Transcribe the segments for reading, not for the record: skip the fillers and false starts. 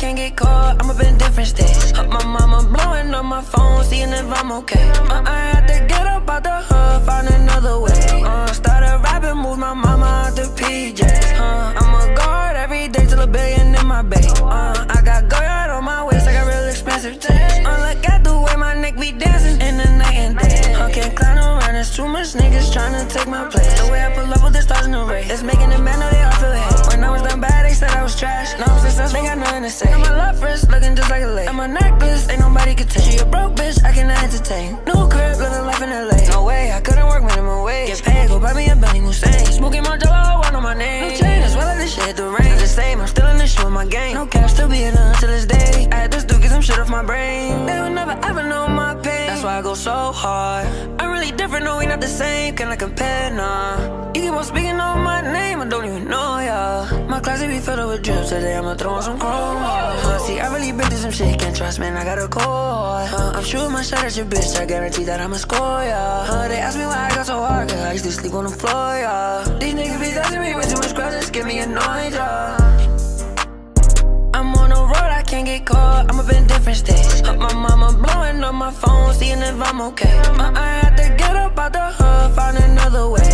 can't get caught, I'm up in different states. My mama blowing on my phone, seeing if I'm okay. I had to get up out the hood, find another way. Started rapping, moved my mama out the PJs. I'm a guard every day till $1 billion in my bank. I got guard on my waist, I got real expensive taste. Look at the way my neck be dancing in the night and day. Can't climb around, there's too much niggas tryna take my place. The way I pull up with the stars in the race, it's making it mad, now they all feel hate. When I was done bad, they said I was trash. Now I'm successful, ain't got nothing to say. My love first, looking just like a lake. And my necklace, ain't nobody could take. She a broke bitch, I cannot entertain. New crib, living life in LA. No way, I couldn't work minimum wage. Get paid, go buy me a Bentley Hussein. Smoking my jello, one on my name. No chain, as well as this shit, the rain. The same, I'm still in the show, my game. No cash, still be in to this day. I had to do get some shit off my brain. They would never ever know my pain. That's why I go so hard. I'm really different, no, we not the same. Can I compare, nah? You keep on speaking on my name, I don't even know ya. My closet be filled up with drips, today I'ma throw on some chrome. See, I really been through some shit, can't trust, man, I gotta call. I'm shooting my shot at your bitch, I guarantee that I'ma score, ya. They ask me why I got so hard, cause I used to sleep on the floor, ya. These niggas be touching me with too much crowds, get me annoyed, ya. I'm on the road, I can't get caught, I'm up in different states. My mama blowing on my phone, seeing if I'm okay. I had to get up out the hood, find another way.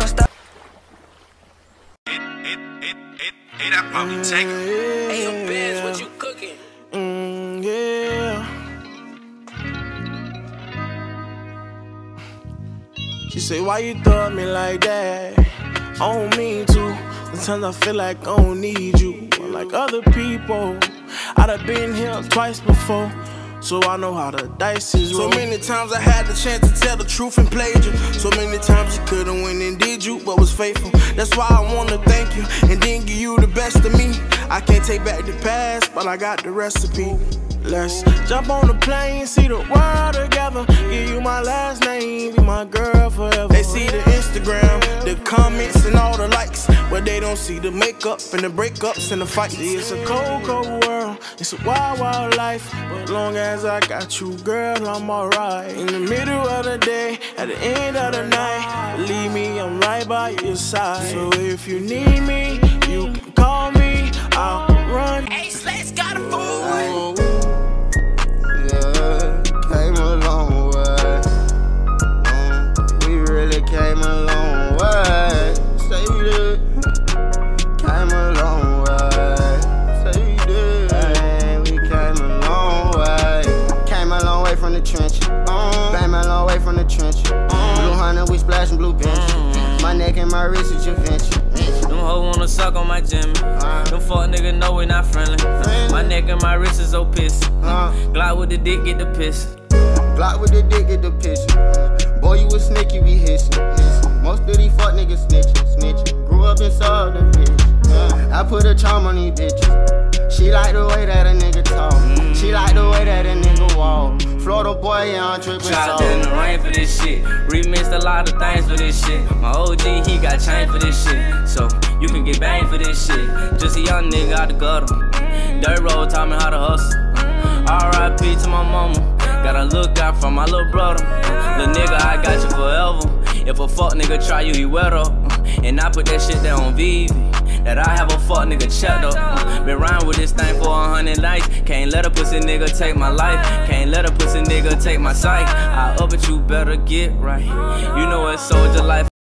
Hey, that probably take it. Hey, yo, Biz, what you cooking? Yeah. She say, why you throw at me like that? I don't mean to. Sometimes I feel like I don't need you. Like other people, I done been here twice before, so I know how the dice is roll. So many times I had the chance to tell the truth and played you. So many times you could've went and did you, but was faithful. That's why I wanna thank you and then give you the best of me. I can't take back the past, but I got the recipe. Let's jump on the plane, see the world together. Give you my last name, be my girl forever. They see the Instagram, the comments and all the likes, but they don't see the makeup and the breakups and the fights. See, it's a cold, cold world, it's a wild, wild life. But long as I got you, girl, I'm alright. In the middle of the day, at the end of the night, believe me, I'm right by your side. So if you need me, you can call me, I'll run. Hey, Slate's got a fool. Came a long way. We really came a long way. Say we did. Came a long way. Say we did. Hey, we came a long way. Came a long way from the trenches. Came a long way from the trenches. Blue hunter, we splashing blue bench. My neck and my wrist is your venture. Them hoes wanna suck on my Jimmy. Them fuck niggas know we not friendly. My neck and my wrist is so pissed. Glock with the dick, get the piss. Glock with the dick, get the picture. Boy, you a snitch, you be hissing. Most of these fuck niggas snitching. Grew up inside the bitch. I put a charm on these bitches. She like the way that a nigga talk. She like the way that a nigga walk. Florida boy, yeah, I'm trippin' Shot in the rain for this shit. Remixed a lot of things for this shit. My OG, he got chain for this shit. So you can get bang for this shit. Just a young nigga out the gutter. Dirt road taught me how to hustle. R.I.P. to my mama. Gotta look out for my little brother. Little nigga, I got you forever. If a fuck nigga try you, he wet up. And I put that shit there on VV. That I have a fuck nigga checked up. Been riding with this thing for 100 nights. Can't let a pussy nigga take my life. Can't let a pussy nigga take my sight. I up it, you better get right. You know it's soldier life.